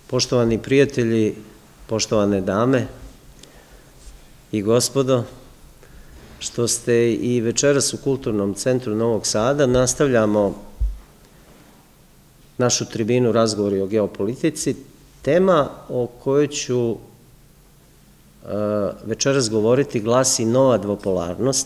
Poštovani prijatelji, poštovane dame i gospodo, što ste i večeras u Kulturnom centru Novog Sada, nastavljamo našu tribinu razgovori o geopolitici. Tema o kojoj ću večeras govoriti glasi nova dvopolarnost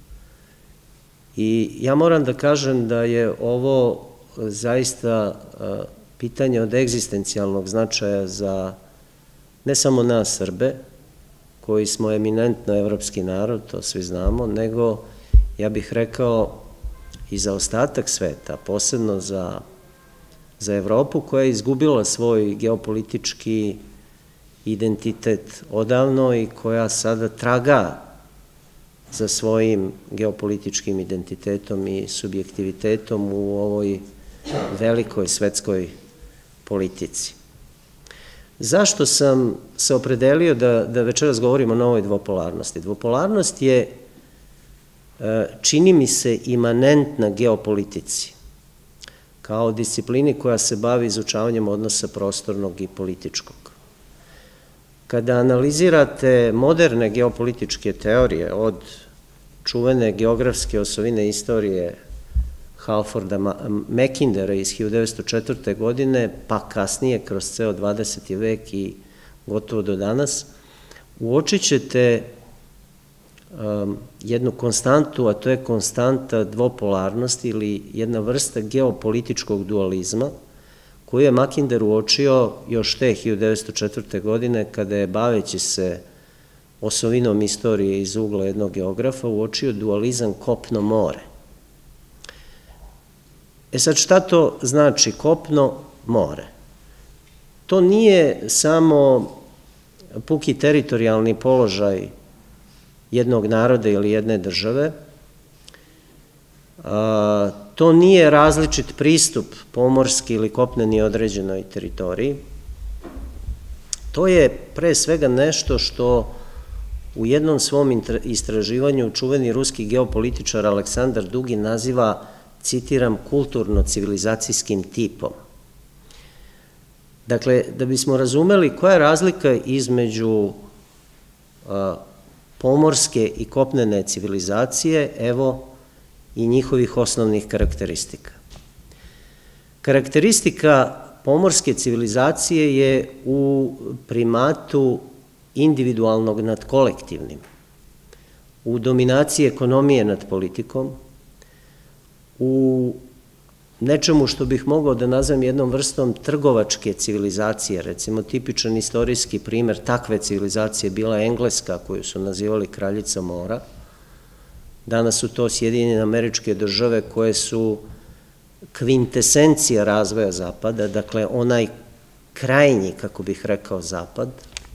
i ja moram da kažem da je ovo zaista pitanje od egzistencijalnog značaja za ne samo nas Srbe, koji smo eminentno evropski narod, to svi znamo, nego, ja bih rekao, i za ostatak sveta, posebno za Evropu, koja je izgubila svoj geopolitički identitet odavno i koja sada traga za svojim geopolitičkim identitetom i subjektivitetom u ovoj velikoj svetskoj politici. Zašto sam se opredelio da večeras govorimo o novoj dvopolarnosti? Dvopolarnost je, čini mi se, imanentna geopolitici, kao disciplini koja se bavi izučavanjem odnosa prostornog i političkog. Kada analizirate moderne geopolitičke teorije, od čuvene geografske osovine istorije Halforda Mackindera iz 1904. godine, pa kasnije kroz ceo 20. vek i gotovo do danas, uočit ćete jednu konstantu, a to je konstanta dvopolarnosti ili jedna vrsta geopolitičkog dualizma, koju je Mackinder uočio još te 1904. godine, kada je, baveći se osovinom istorije iz ugla jednog geografa, uočio dualizam kopno-more. E sad, šta to znači kopno-more? To nije samo puki teritorijalni položaj jednog naroda ili jedne države, to nije različit pristup pomorski ili kopneni određenoj teritoriji, to je pre svega nešto što u jednom svom istraživanju čuveni ruski geopolitičar Aleksandar Dugin naziva, citiram, kulturno-civilizacijskim tipom. Dakle, da bismo razumeli koja je razlika između pomorske i kopnene civilizacije, evo i njihovih osnovnih karakteristika. Karakteristika pomorske civilizacije je u primatu individualnog nad kolektivnim, u dominaciji ekonomije nad politikom, u nečemu što bih mogao da nazvam jednom vrstom trgovačke civilizacije. Recimo, tipičan istorijski primer takve civilizacije bila Engleska, koju su nazivali kraljica mora. Danas su to Sjedinjene Američke Države, koje su kvintesencija razvoja Zapada, dakle onaj krajnji, kako bih rekao, Zapad.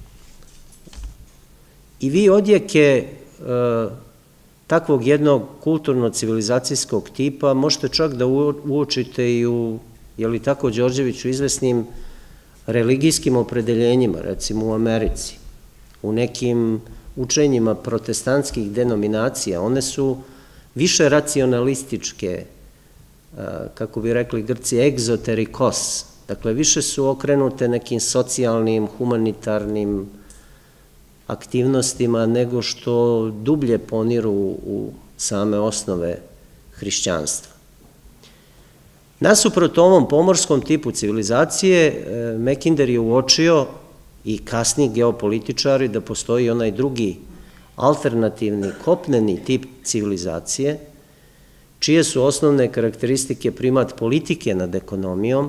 I vi odjeke takvog jednog kulturno-civilizacijskog tipa možete čak da uočite i u, je li tako, Đorđeviću, izvesnim religijskim opredeljenjima, recimo u Americi, u nekim učenjima protestantskih denominacija. One su više racionalističke, kako bi rekli Grci, egzoterikos, dakle više su okrenute nekim socijalnim, humanitarnim aktivnostima nego što dublje poniru u same osnove hrišćanstva. Nasuprot ovom pomorskom tipu civilizacije, Mackinder je uočio i kasniji geopolitičari da postoji onaj drugi alternativni kopneni tip civilizacije, čije su osnovne karakteristike primat politike nad ekonomijom,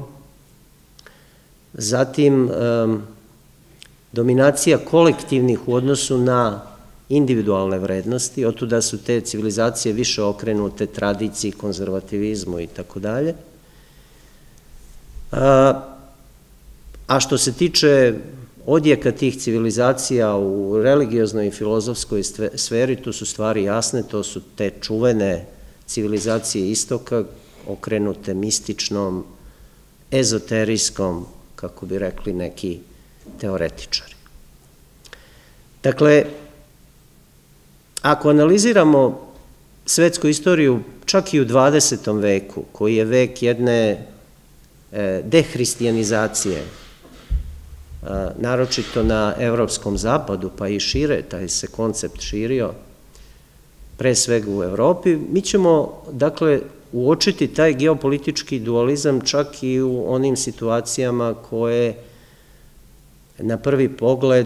zatim dominacija kolektivnih u odnosu na individualne vrednosti, otuda su te civilizacije više okrenute tradiciji, konzervativizmu i tako dalje. A što se tiče odjeka tih civilizacija u religioznoj i filozofskoj sferi, tu su stvari jasne, to su te čuvene civilizacije istoka, okrenute mističnom, ezoterijskom, kako bi rekli neki teoretičari. Dakle, ako analiziramo svetsku istoriju čak i u 20. veku, koji je vek jedne dehristijanizacije naročito na evropskom zapadu, pa i šire, taj se koncept širio, pre svega u Evropi, mi ćemo, dakle, uočiti taj geopolitički dualizam čak i u onim situacijama koje na prvi pogled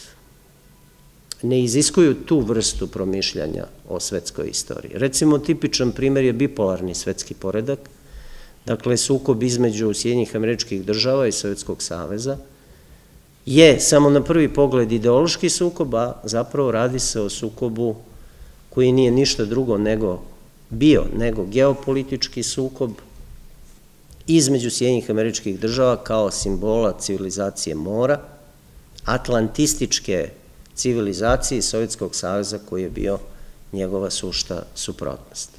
ne iziskuju tu vrstu promišljanja o svetskoj istoriji. Recimo, tipičan primer je bipolarni svetski poredak, dakle, sukob između Sjedinjenih Američkih Država i Sovjetskog saveza, je samo na prvi pogled ideološki sukob, a zapravo radi se o sukobu koji nije ništa drugo nego geopolitički sukob između Sjedinjenih Američkih Država kao simbola civilizacije mora, atlantističke civilizacije Sovjetskog saveza koji je bio njegova sušta suprotnost.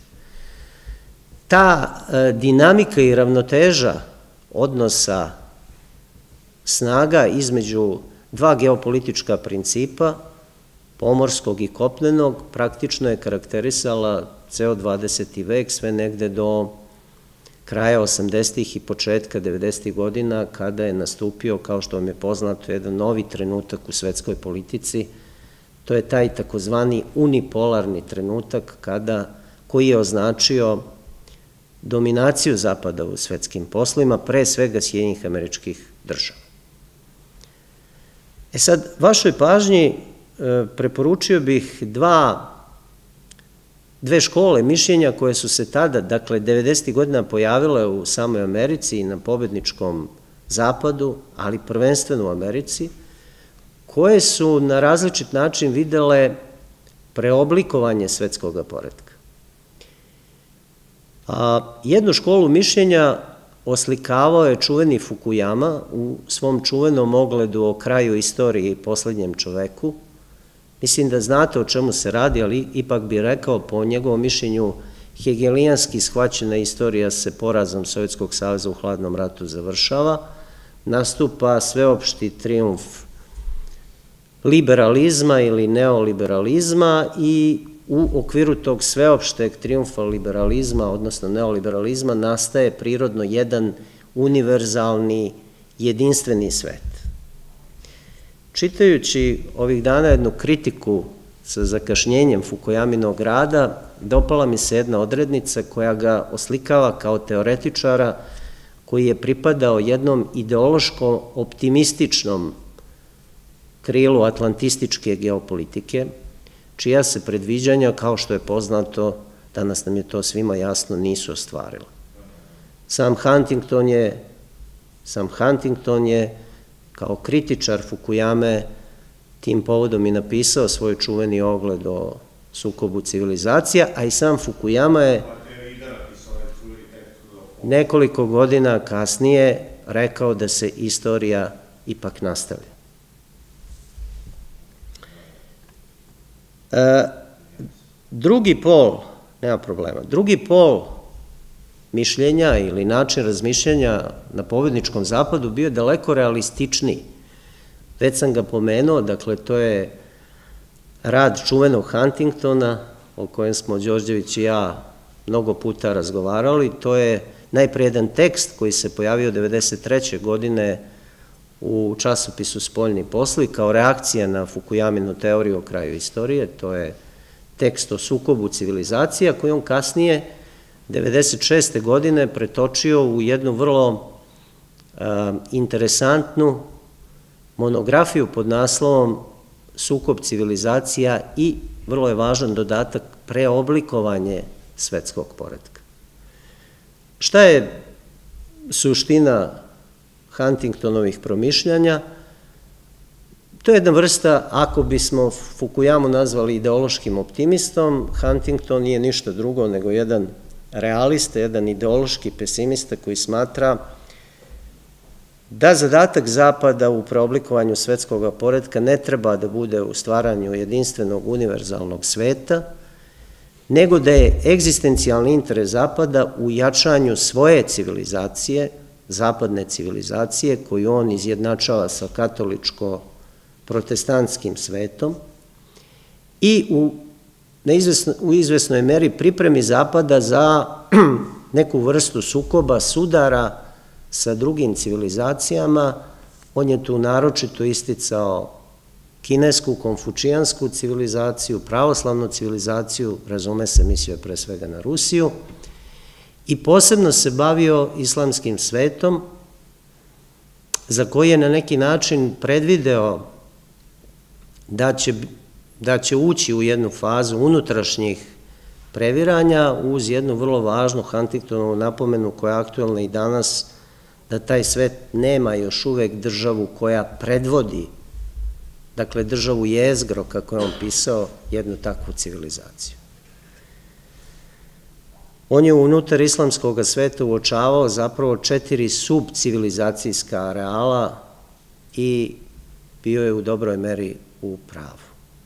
Ta dinamika i ravnoteža odnosa snaga između dva geopolitička principa, pomorskog i kopnenog, praktično je karakterisala ceo 20. vek, sve negde do kraja 80. i početka 90. godina, kada je nastupio, kao što vam je poznato, jedan novi trenutak u svetskoj politici. To je taj takozvani unipolarni trenutak koji je označio dominaciju Zapada u svetskim poslovima, pre svega Sjedinjenih Američkih Država. Sad, vašoj pažnji preporučio bih dve škole mišljenja koje su se tada, dakle, 90. godina pojavile u samoj Americi i na pobedničkom Zapadu, ali prvenstveno u Americi, koje su na različit način videle preoblikovanje svetskog poretka. Jednu školu mišljenja oslikavao je čuveni Fukuyama u svom čuvenom ogledu o kraju istorije i poslednjem čoveku. Mislim da znate o čemu se radi, ali ipak bih rekao, po njegovom mišljenju, hegelijanski shvaćena istorija se porazom Sovjetskog saveza u hladnom ratu završava, nastupa sveopšti trijumf liberalizma ili neoliberalizma i u okviru tog sveopšteg trijumfa liberalizma, odnosno neoliberalizma, nastaje prirodno jedan univerzalni, jedinstveni svet. Čitajući ovih dana jednu kritiku sa zakašnjenjem Fukuyaminog rada, dopala mi se jedna odrednica koja ga oslikava kao teoretičara koji je pripadao jednom ideološko-optimističnom krilu atlantističke geopolitike, čija se predviđanja, kao što je poznato, danas nam je to svima jasno, nisu ostvarila. Sam Huntington je kao kritičar Fukuyame tim povodom i napisao svoj čuveni ogled o sukobu civilizacija, a i sam Fukuyama je nekoliko godina kasnije rekao da se istorija ipak nastavlja. Drugi pol, nema problema, drugi pol mišljenja ili način razmišljanja na pobedničkom zapadu bio je daleko realističniji. Već sam ga pomenuo, dakle, to je rad čuvenog Huntingtona, o kojem smo Đorđević i ja mnogo puta razgovarali. To je najpre jedan tekst koji se pojavio 1993. godine u časopisu Spoljni poslovi kao reakcija na Fukuyaminu teoriju o kraju istorije. To je tekst o sukobu civilizacija koji on kasnije 1996. godine pretočio u jednu vrlo interesantnu monografiju pod naslovom Sukob civilizacija i, vrlo je važan dodatak, preoblikovanje svetskog poretka. Šta je suština Huntingtonovih promišljanja? To je jedna vrsta, ako bismo Fukuyamu nazvali ideološkim optimistom, Huntington nije ništa drugo nego jedan realista, jedan ideološki pesimista koji smatra da zadatak Zapada u preoblikovanju svetskog poretka ne treba da bude u stvaranju jedinstvenog univerzalnog sveta, nego da je egzistencijalni interes Zapada u jačanju svoje civilizacije, zapadne civilizacije, koju on izjednačava sa katoličko-protestantskim svetom i u izvesnoj meri pripremi Zapada za neku vrstu sukoba, sudara sa drugim civilizacijama On je tu naročito isticao kinesku, konfučijansku civilizaciju, pravoslavnu civilizaciju, razume se, mislio je pre svega na Rusiju, i posebno se bavio islamskim svetom, za koji je na neki način predvideo da će ući u jednu fazu unutrašnjih previranja uz jednu vrlo važnu Huntingtonovu napomenu koja je aktuelna i danas, da taj svet nema još uvek državu koja predvodi, dakle državu jezgro, kako je on pisao, jednu takvu civilizaciju. On je unutar islamskog sveta uočavao zapravo 4 subcivilizacijska areala i bio je u dobroj meri u pravu.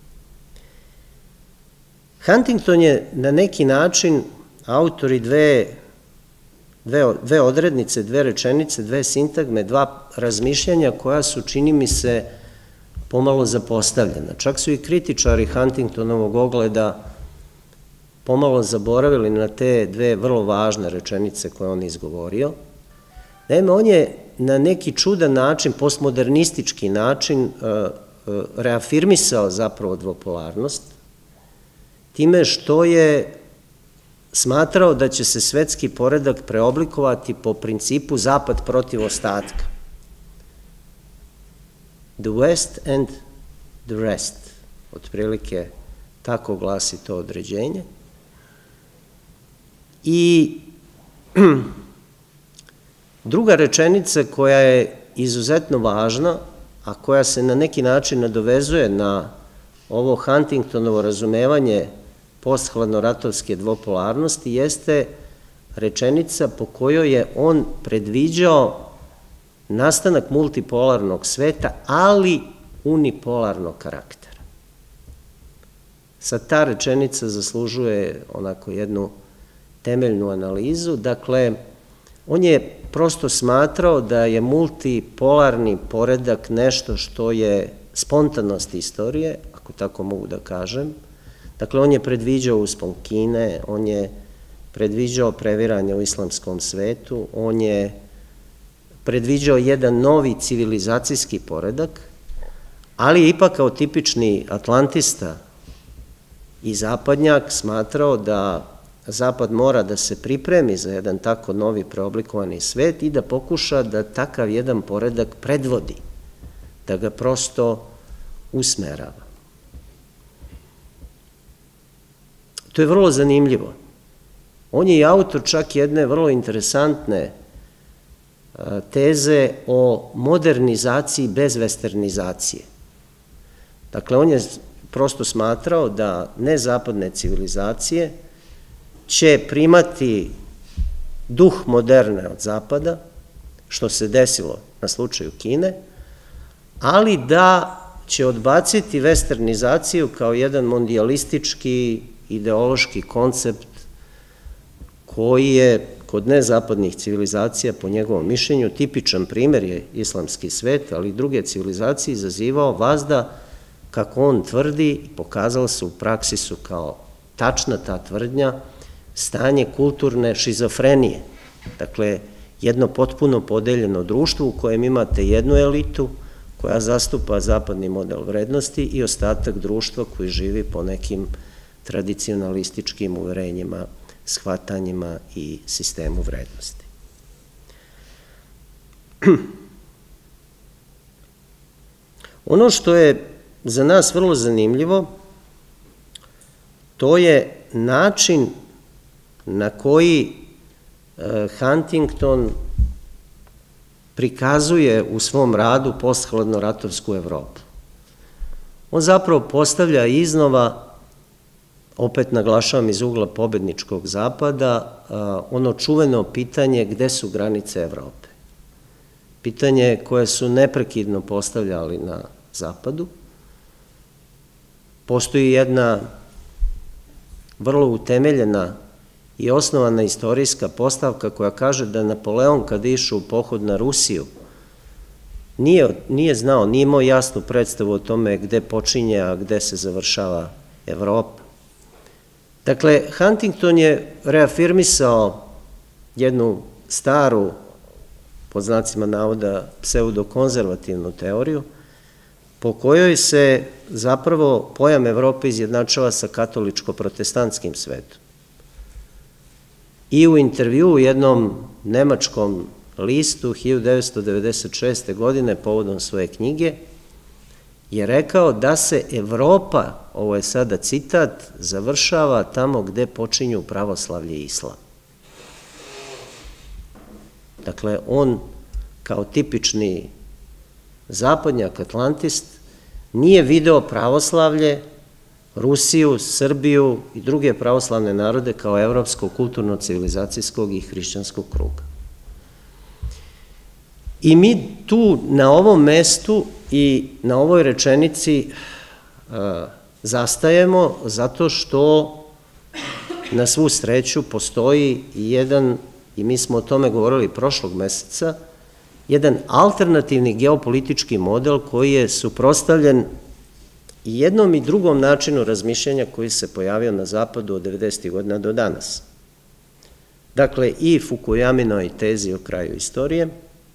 Huntington je na neki način autor i dve odrednice, 2 rečenice, 2 sintagme, 2 razmišljanja koja su, čini mi se, pomalo zapostavljena. Čak su i kritičari Huntingtonovog ogleda pomalo zaboravili na te 2 vrlo važne rečenice koje on izgovorio. Naime, on je na neki čudan način, postmodernistički način, reafirmisao zapravo dvopolarnost, time što je smatrao da će se svetski poredak preoblikovati po principu zapad protiv ostatka. The West and the rest, otprilike tako glasi to određenje. I druga rečenica koja je izuzetno važna, a koja se na neki način nadovezuje na ovo Huntingtonovo razumevanje posthladnoratovske dvopolarnosti, jeste rečenica po kojoj je on predviđao nastanak multipolarnog sveta, ali unipolarnog karaktera. Sad ta rečenica zaslužuje onako jednu temeljnu analizu. Dakle, on je prosto smatrao da je multipolarni poredak nešto što je spontanost istorije, ako tako mogu da kažem. Dakle, on je predviđao uspon Kine, on je predviđao previranje u islamskom svetu, on je predviđao jedan novi civilizacijski poredak, ali ipak kao tipični atlantista i zapadnjak smatrao da Zapad mora da se pripremi za jedan tako novi preoblikovani svet i da pokuša da takav jedan poredak predvodi, da ga prosto usmerava. To je vrlo zanimljivo. On je i autor čak jedne vrlo interesantne teze o modernizaciji bez westernizacije. Dakle, on je prosto smatrao da nezapadne civilizacije će primati duh moderne od zapada, što se desilo na slučaju Kine, ali da će odbaciti westernizaciju kao jedan mondijalistički ideološki koncept koji je kod nezapadnih civilizacija, po njegovom mišljenju, tipičan primer je islamski svet, ali i druge civilizacije izazivao vazda, kako on tvrdi, i pokazalo se u praksi su kao tačna ta tvrdnja, stanje kulturne šizofrenije. Dakle, jedno potpuno podeljeno društvo u kojem imate jednu elitu koja zastupa zapadni model vrednosti i ostatak društva koji živi po nekim tradicionalističkim uverenjima, shvatanjima i sistemu vrednosti. Ono što je za nas vrlo zanimljivo, to je način na koji Huntington prikazuje u svom radu posthladnoratovsku Evropu. On zapravo postavlja iznova, opet naglašavam iz ugla pobedničkog zapada, ono čuveno pitanje gde su granice Evrope. Pitanje koje su neprekidno postavljali na zapadu. Postoji jedna vrlo utemeljena i osnovana istorijska postavka koja kaže da Napoleon kada išao u pohod na Rusiju nije znao, nije imao jasnu predstavu o tome gde počinje, a gde se završava Evropa. Dakle, Huntington je reafirmisao jednu staru pod znacima navoda, pseudokonzervativnu teoriju, po kojoj se zapravo pojam Evrope izjednačava sa katoličko-protestantskim svetom. I u intervju u jednom nemačkom listu 1996. godine povodom svoje knjige je rekao da se Evropa, ovo je sada citat, završava tamo gde počinju pravoslavlje i islam. Dakle, on kao tipični zapadnjak, atlantist, nije video pravoslavlje, Rusiju, Srbiju i druge pravoslavne narode kao evropskog kulturno-civilizacijskog i hrišćanskog kruga. I mi tu na ovom mestu i na ovoj rečenici zastajemo zato što na svu sreću postoji jedan, i mi smo o tome govorili prošlog meseca, jedan alternativni geopolitički model koji je suprotstavljen i jednom i drugom načinu razmišljanja koji se pojavio na zapadu od 90. godina do danas. Dakle, i Fukuyaminoj tezi o kraju istorije,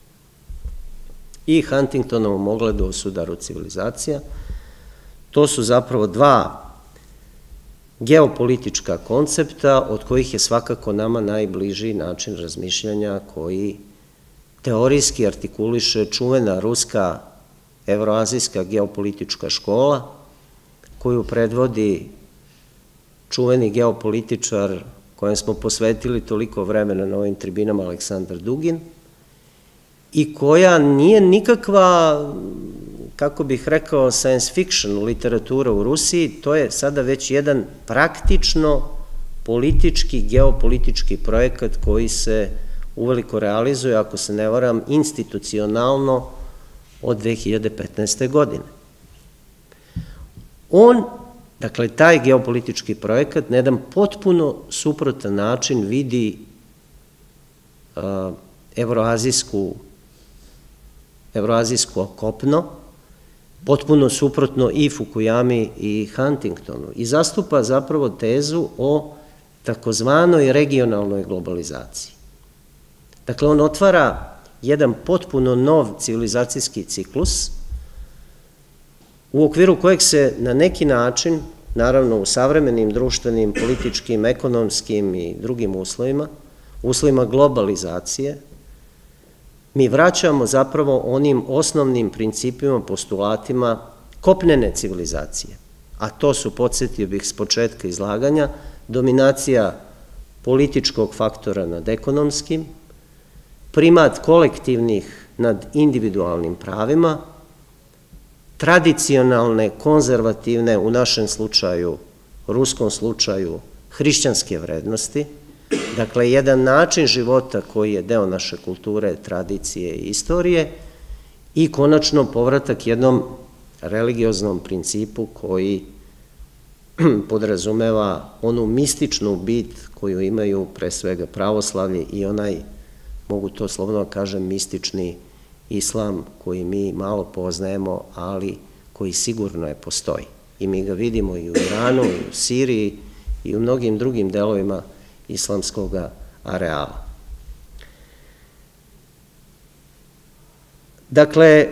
i Huntingtonovom ogledu o sudaru civilizacija. To su zapravo dva geopolitička koncepta od kojih je svakako nama najbliži način razmišljanja koji teorijski artikuliše čuvena ruska evroazijska geopolitička škola koju predvodi čuveni geopolitičar kojem smo posvetili toliko vremena na ovim tribinama Aleksandar Dugin i koja nije nikakva, kako bih rekao, science fiction literatura u Rusiji, to je sada već jedan praktično politički, geopolitički projekat koji se uveliko realizuje, ako se ne varam, institucionalno od 2015. godine. On, dakle, taj geopolitički projekat na jedan potpuno suprotan način vidi evroazijsko kopno, potpuno suprotno i Fukuyami i Huntingtonu, i zastupa zapravo tezu o takozvanoj regionalnoj globalizaciji. Dakle, on otvara jedan potpuno nov civilizacijski ciklus u okviru kojeg se na neki način, naravno u savremenim društvenim, političkim, ekonomskim i drugim uslovima globalizacije, mi vraćamo zapravo onim osnovnim principima, postulatima kopnene civilizacije, a to su, podsjetio bih s početka izlaganja, dominacija političkog faktora nad ekonomskim, primat kolektivnih nad individualnim pravima, tradicionalne, konzervativne, u našem slučaju, ruskom slučaju, hrišćanske vrednosti, dakle, jedan način života koji je deo naše kulture, tradicije i istorije i konačno povratak jednom religioznom principu koji podrazumeva onu mističnu bit koju imaju pre svega pravoslavlje i onaj, mogu to slobodno kažem, mistični islam koji mi malo poznajemo, ali koji sigurno postoji. I mi ga vidimo i u Iranu, i u Siriji, i u mnogim drugim delovima islamskog areala. Dakle,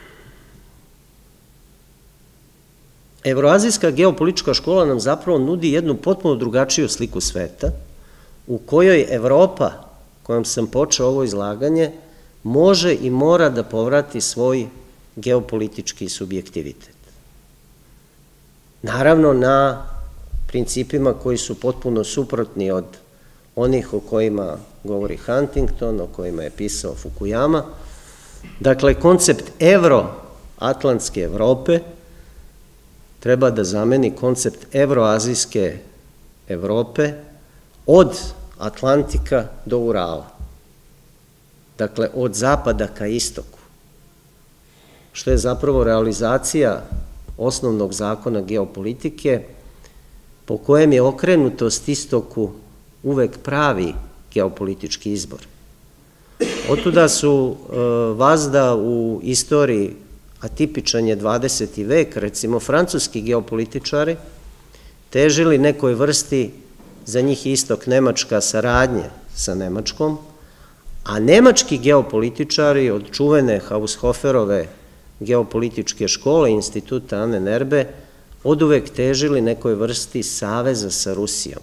evroazijska geopolitička škola nam zapravo nudi jednu potpuno drugačiju sliku sveta, u kojoj Evropa, kojom sam počeo ovo izlaganje, može i mora da povrati svoj geopolitički subjektivitet. Naravno, na principima koji su potpuno suprotni od onih o kojima govori Huntington, o kojima je pisao Fukuyama. Dakle, koncept evroatlantske Evrope treba da zameni koncept evroazijske Evrope od Atlantika do Urala. Dakle, od zapada ka istoku, što je zapravo realizacija osnovnog zakona geopolitike, po kojem je okrenutost istoku uvek pravi geopolitički izbor. Otuda su vazda u istoriji, a tipičan je 20. vek, recimo francuski geopolitičari, težili nekoj vrsti, za njih istok Nemačka, saradnje sa Nemačkom, A nemački geopolitičari od čuvene Haushoferove geopolitičke škole, instituta Ane Nerbe, oduvek težili nekoj vrsti saveza sa Rusijom.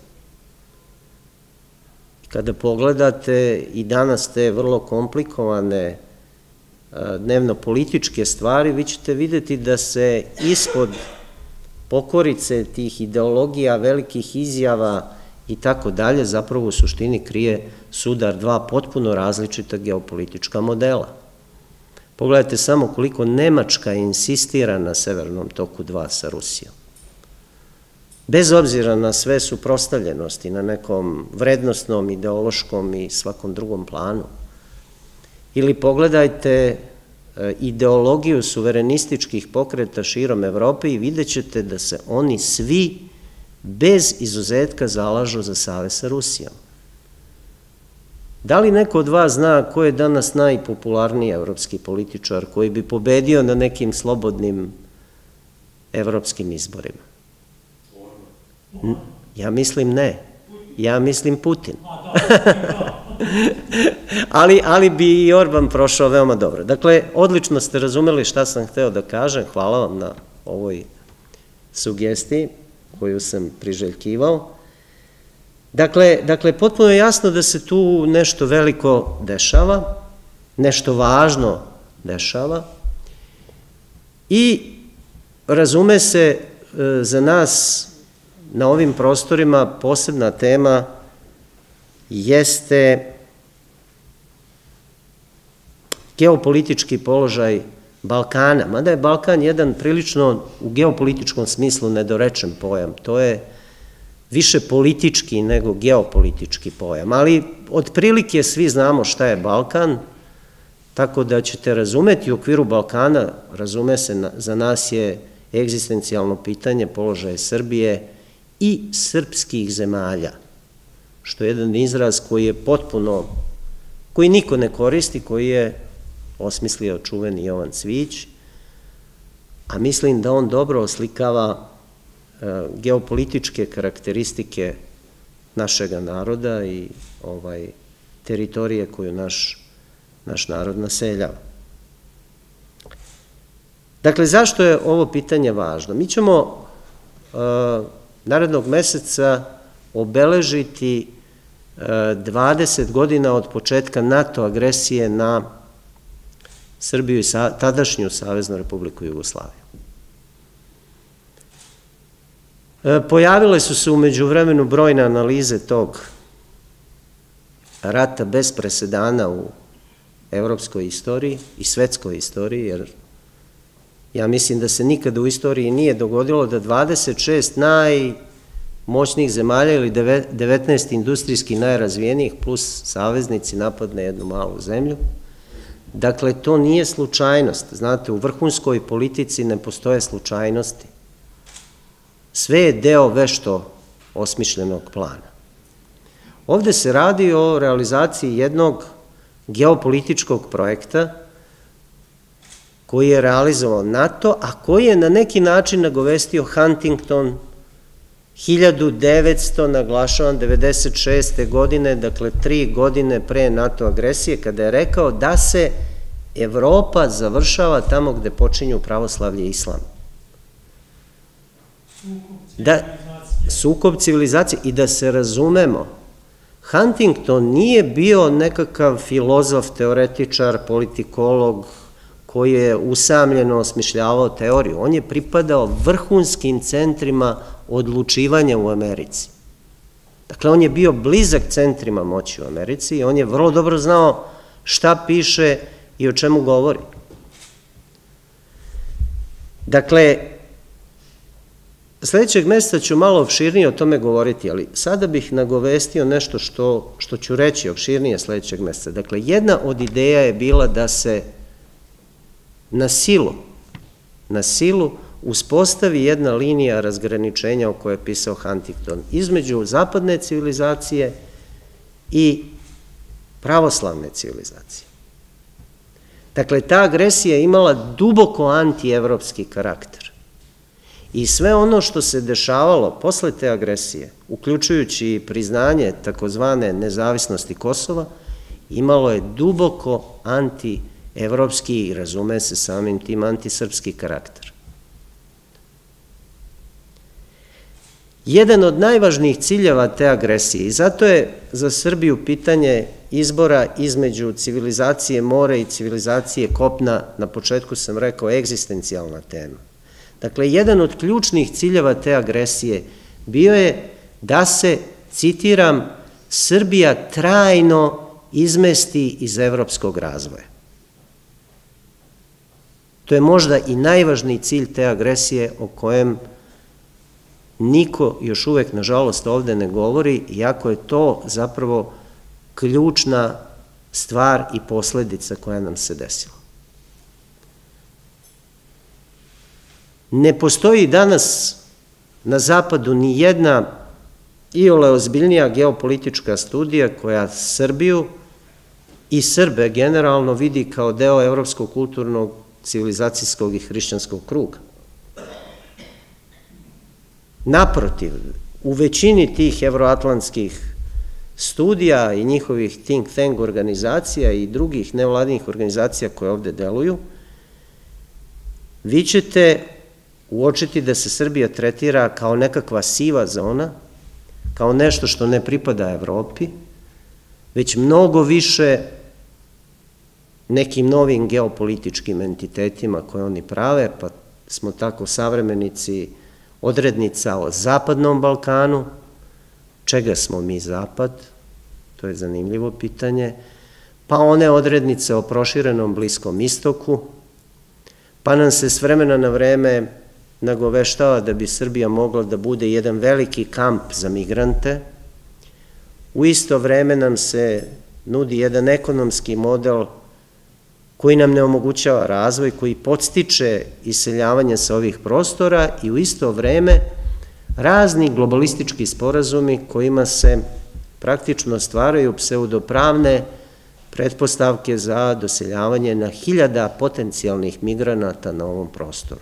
Kada pogledate i danas te vrlo komplikovane dnevno-političke stvari, vi ćete vidjeti da se ispod pokorice tih ideologija, velikih izjava i tako dalje, zapravo u suštini krije sudar dva potpuno različita geopolitička modela. Pogledajte samo koliko Nemačka insistira na Severnom toku 2 sa Rusijom. Bez obzira na sve suprotstavljenosti, na nekom vrednosnom, ideološkom i svakom drugom planu. Ili pogledajte ideologiju suverenističkih pokreta širom Evrope i vidjet ćete da se oni svi bez izuzetka zalažu za savez sa Rusijom. Da li neko od vas zna ko je danas najpopularniji evropski političar koji bi pobedio na nekim slobodnim evropskim izborima? Ja mislim ne. Ja mislim Putin. Ali bi i Orban prošao veoma dobro. Dakle, odlično ste razumeli šta sam hteo da kažem. Hvala vam na ovoj sugestiji koju sam priželjkivao. Dakle, potpuno je jasno da se tu nešto veliko dešava, nešto važno dešava i razume se za nas na ovim prostorima posebna tema jeste geopolitički položaj Balkana, mada je Balkan jedan prilično u geopolitičkom smislu nedorečen pojam, to je više politički nego geopolitički pojam, ali otprilike svi znamo šta je Balkan, tako da ćete razumeti u okviru Balkana, razume se, za nas je egzistencijalno pitanje položaja Srbije i srpskih zemalja, što je jedan izraz koji je potpuno, koji niko ne koristi, koji je osmislio čuveni Jovan Cvijić, a mislim da on dobro oslikava geopolitičke karakteristike našega naroda i teritorije koju naš narod naseljava. Dakle, zašto je ovo pitanje važno? Mi ćemo narednog meseca obeležiti 20 godina od početka NATO agresije na Srbiju i tadašnju Saveznu Republiku Jugoslaviju. Pojavile su se umeđu vremenu brojne analize tog rata bez presedana u evropskoj istoriji i svetskoj istoriji, jer ja mislim da se nikada u istoriji nije dogodilo da 26 najmoćnijih zemalja ili 19 industrijski najrazvijenijih plus saveznici napadne jednu malu zemlju. Dakle, to nije slučajnost. Znate, u vrhunskoj politici ne postoje slučajnosti. Sve je deo vešto osmišljenog plana. Ovde se radi o realizaciji jednog geopolitičkog projekta koji je realizovao NATO, a koji je na neki način nagovestio Huntington 1900, naglašavam, 96. godine, dakle 3 godine pre NATO agresije, kada je rekao da se Evropa završava tamo gde počinju pravoslavlje i islam. Sukob civilizacije. I da se razumemo, Huntington nije bio nekakav filozof, teoretičar, politikolog koji je usamljeno osmišljavao teoriju. On je pripadao vrhunskim centrima odlučivanja u Americi. Dakle, on je bio blizak centrima moći u Americi i on je vrlo dobro znao šta piše i o čemu govori. Dakle, sledećeg meseca ću malo opširnije o tome govoriti, ali sada bih nagovestio nešto što ću reći opširnije sledećeg meseca. Dakle, jedna od ideja je bila da se na silu uspostavi jedna linija razgraničenja o kojoj je pisao Huntington između zapadne civilizacije i pravoslavne civilizacije. Dakle, ta agresija je imala duboko antievropski karakter. I sve ono što se dešavalo posle te agresije, uključujući priznanje takozvane nezavisnosti Kosova, imalo je duboko anti-evropski i razume se samim tim antisrpski karakter. Jedan od najvažnijih ciljeva te agresije, i zato je za Srbiju pitanje izbora između civilizacije mora i civilizacije kopna, na početku sam rekao, egzistencijalna tema. Dakle, jedan od ključnih ciljeva te agresije bio je da se, citiram, Srbija trajno izmesti iz evropskog razvoja. To je možda i najvažniji cilj te agresije o kojem niko još uvek, nažalost, ovde ne govori, iako je to zapravo ključna stvar i posledica koja nam se desila. Ne postoji danas na zapadu ni jedna iole ozbiljnija geopolitička studija koja Srbiju i Srbe generalno vidi kao deo evropskog kulturnog, civilizacijskog i hrišćanskog kruga. Naprotiv, u većini tih evroatlantskih studija i njihovih think tank organizacija i drugih nevladinih organizacija koje ovde deluju, vi ćete uočiti da se Srbija tretira kao nekakva siva zona, kao nešto što ne pripada Evropi, već mnogo više nekim novim geopolitičkim entitetima koje oni prave, pa smo tako savremenici odrednica o Zapadnom Balkanu. Čega smo mi Zapad? To je zanimljivo pitanje. Pa one odrednice o proširenom Bliskom istoku, pa nam se s vremena na vreme nagoveštava da bi Srbija mogla da bude jedan veliki kamp za migrante. U isto vreme nam se nudi jedan ekonomski model koji nam ne omogućava razvoj, koji podstiče iseljavanje sa ovih prostora i u isto vreme razni globalistički sporazumi kojima se praktično stvaraju pseudopravne pretpostavke za doseljavanje na hiljada potencijalnih migranata na ovom prostoru.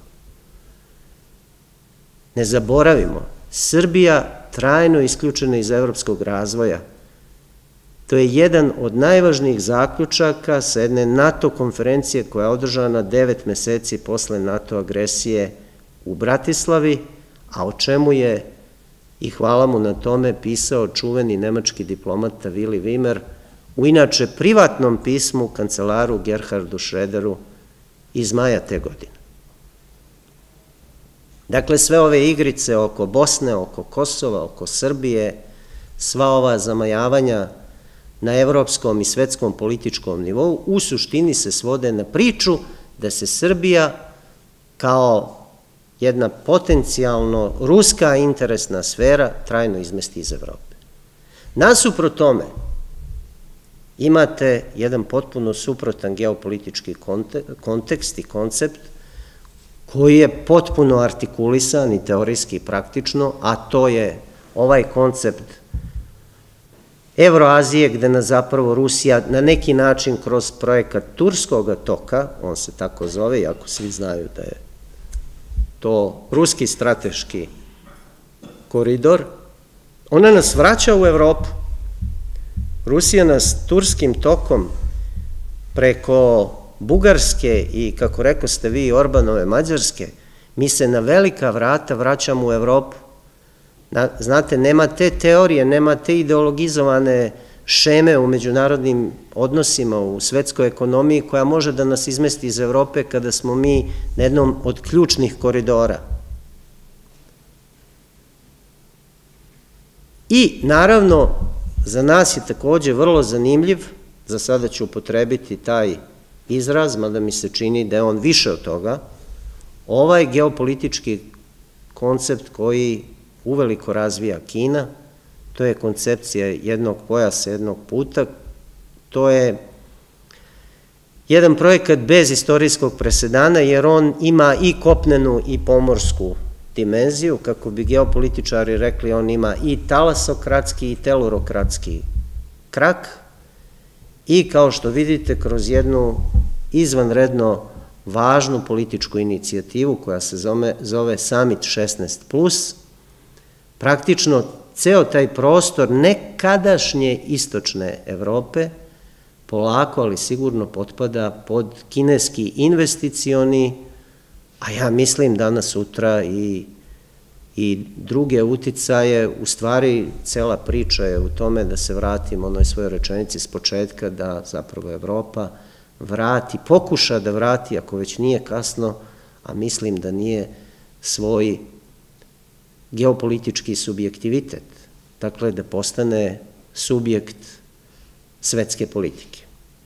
Ne zaboravimo, Srbija trajno isključena iz evropskog razvoja. To je jedan od najvažnijih zaključaka sa jedne NATO konferencije koja je održana 9 meseci posle NATO agresije u Bratislavi, a o čemu je, i hvala mu na tome, pisao čuveni nemački diplomata Willy Wimmer u inače privatnom pismu kancelaru Gerhardu Schröderu iz maja te godine. Dakle, sve ove igrice oko Bosne, oko Kosova, oko Srbije, sva ova zamajavanja na evropskom i svetskom političkom nivou u suštini se svode na priču da se Srbija kao jedna potencijalno ruska interesna sfera trajno izmesti iz Evrope. Nasuprot tome imate jedan potpuno suprotan geopolitički kontekst i koncept koji je potpuno artikulisan i teorijski i praktično, a to je ovaj koncept Evroazije, gde nas zapravo Rusija na neki način kroz projekat Turskog toka, on se tako zove, iako svi znaju da je to ruski strateški koridor, ona nas vraća u Evropu. Rusija nas Turskim tokom preko Bugarske i, kako rekao ste vi, Orbanove Mađarske, mi se na velika vrata vraćamo u Evropu. Znate, nema te teorije, nema te ideologizovane šeme u međunarodnim odnosima, u svetskoj ekonomiji koja može da nas izmesti iz Evrope kada smo mi na jednom od ključnih koridora. I, naravno, za nas je takođe vrlo zanimljiv, za sada ću upotrebiti taj izraz, mada mi se čini da je on više od toga, ovaj geopolitički koncept koji uveliko razvija Kina, to je koncepcija jednog pojasa, jednog puta, to je jedan projekat bez istorijskog presedana, jer on ima i kopnenu i pomorsku dimenziju, kako bi geopolitičari rekli, on ima i talasokratski i telurokratski krak i, kao što vidite, kroz jednu izvanredno važnu političku inicijativu koja se zove Summit 16+, praktično ceo taj prostor nekadašnje istočne Evrope polako, ali sigurno potpada pod kineski investicioni, a ja mislim danas sutra i druge uticaje. U stvari, cela priča je u tome, da se vratimo onoj svojoj rečenici s početka, da zapravo Evropa pokuša da vrati, ako već nije kasno, a mislim da nije, svoj geopolitički subjektivitet, dakle da postane subjekt svetske politike.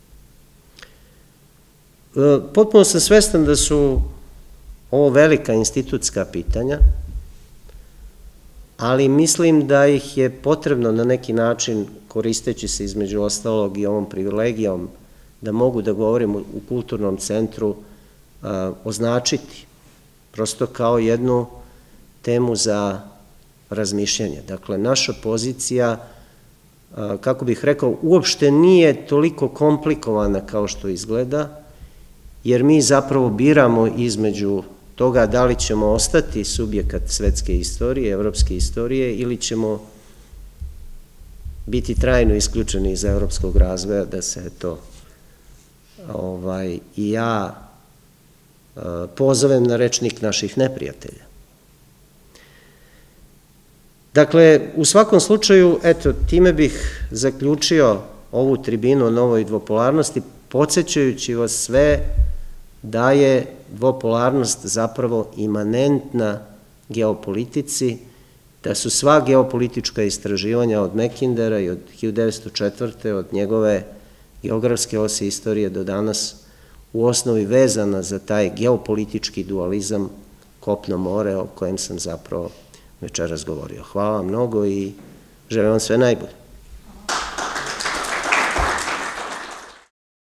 Potpuno sam svestan da su ovo velika institutska pitanja, ali mislim da ih je potrebno na neki način, koristeći se između ostalog i ovom privilegijom, da mogu da govorim u kulturnom centru, označiti, prosto kao jednu temu za razmišljanje. Dakle, naša pozicija, kako bih rekao, uopšte nije toliko komplikovana kao što izgleda, jer mi zapravo biramo između toga da li ćemo ostati subjekat svetske istorije, evropske istorije, ili ćemo biti trajno isključeni iz evropskog razvoja, da se to i ja pozovem na rečnik naših neprijatelja. Dakle, u svakom slučaju, eto, time bih zaključio ovu tribinu o novoj dvopolarnosti, podsjećajući vas sve da je dvopolarnost zapravo imanentna geopolitici, da su sva geopolitička istraživanja od Mackindera i od 1904. od njegove geografske osi istorije do danas u osnovi vezana za taj geopolitički dualizam kopno-more o kojem sam zapravo večeras govorio. Hvala vam mnogo i želim vam sve najbolje.